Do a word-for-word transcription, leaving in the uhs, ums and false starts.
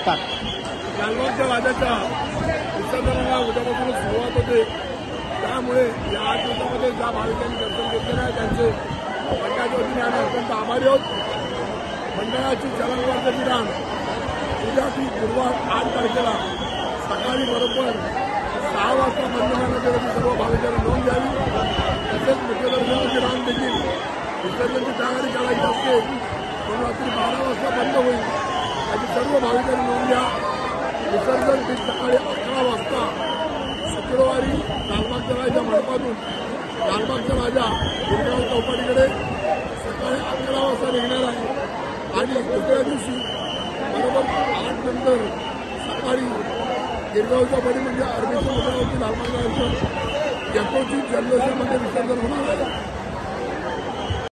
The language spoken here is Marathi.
शकतात? लालबागच्या राजाच्या विसर्जनाला उद्यापासून सुरुवात होते, त्यामुळे या आठ दिवसामध्ये ज्या भाविकांनी दर्शन घेतलेलं आहे त्यांचे मंडळाच्या वतीने आम्ही अत्यंत आभारी आहोत. मंडळाची चलनवर्ग विधान उद्या ती गुरुवार आठ तारखेला सकाळी बरोबर सहा वाजता बंद करण्याची सर्व भाविकांनी नोंद घ्यावी. तसेच मुख्य दर्शनाची रांग देखील विसर्जनची तयारी करायची असते म्हणून रात्री बारा वाजता बंद होईल, त्याची सर्व भाविकांनी नोंद घ्या. विसर्जन ठीक सकाळी अकरा वाजता शुक्रवारी लालबागच्या राजा मंडपातून लालबागचा राजा गिरगाव चौपाटीकडे सकाळी अकरा वाजता निघणार आहे आणि दुसऱ्या दिवशी बरोबर आठ नंतर सकाळी गिरगाव चौपाटी म्हणजे अरबी समुद्रावरती लालबागच्या डेपोची जल्लोषामध्ये विसर्जन होणार आहे.